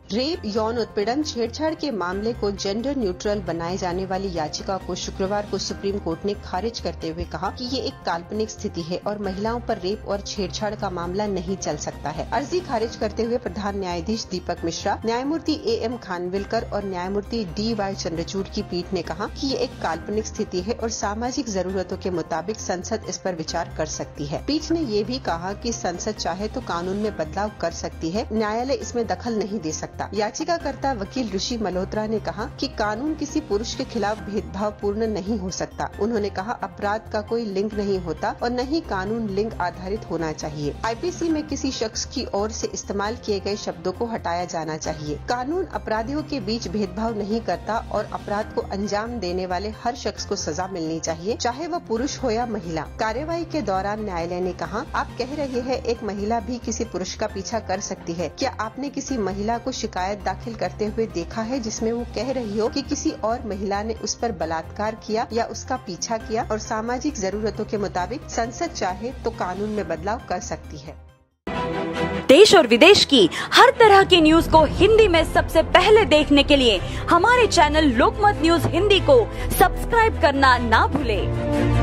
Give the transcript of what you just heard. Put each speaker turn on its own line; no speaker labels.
Rape, यौन उत्पीड़न, छेड़छाड़ के मामले को जेंडर न्यूट्रल बनाए जाने वाली याचिका को शुक्रवार को सुप्रीम कोर्ट ने खारिज करते हुए कहा कि ये एक काल्पनिक स्थिति है और महिलाओं पर रेप और छेड़छाड़ का मामला नहीं चल सकता है। अर्जी खारिज करते हुए प्रधान न्यायाधीश दीपक मिश्रा, न्यायमूर्ति AM खानविलकर और न्यायमूर्ति DY चंद्रचूड़ की पीठ ने कहा कि ये एक काल्पनिक स्थिति है और सामाजिक जरूरतों के मुताबिक संसद इस पर विचार कर सकती है। पीठ ने ये भी कहा कि संसद चाहे तो कानून में बदलाव कर सकती है, न्यायालय इसमें दखल नहीं दे सकता। याचिकाकर्ता वकील ऋषि मल्होत्रा ने कहा कि कानून किसी पुरुष के खिलाफ भेदभावपूर्ण नहीं हो सकता। उन्होंने कहा अपराध का कोई लिंग नहीं होता और न ही कानून लिंग आधारित होना चाहिए। IPC में किसी शख्स की ओर से इस्तेमाल किए गए शब्दों को हटाया जाना चाहिए। कानून अपराधियों के बीच भेदभाव नहीं करता और अपराध को अंजाम देने वाले हर शख्स को सजा मिलनी चाहिए, चाहे वह पुरुष हो या महिला। कार्यवाही के दौरान न्यायालय ने कहा, आप कह रहे हैं एक महिला भी किसी पुरुष का पीछा कर सकती है। क्या आपने किसी महिला को शिकायत दाखिल करते हुए देखा है जिसमें वो कह रही हो कि किसी और महिला ने उस पर बलात्कार किया या उसका पीछा किया? और सामाजिक जरूरतों के मुताबिक संसद चाहे तो कानून में बदलाव कर सकती है।
देश और विदेश की हर तरह की न्यूज को हिंदी में सबसे पहले देखने के लिए हमारे चैनल लोकमत न्यूज हिंदी को सब्सक्राइब करना ना भूलें।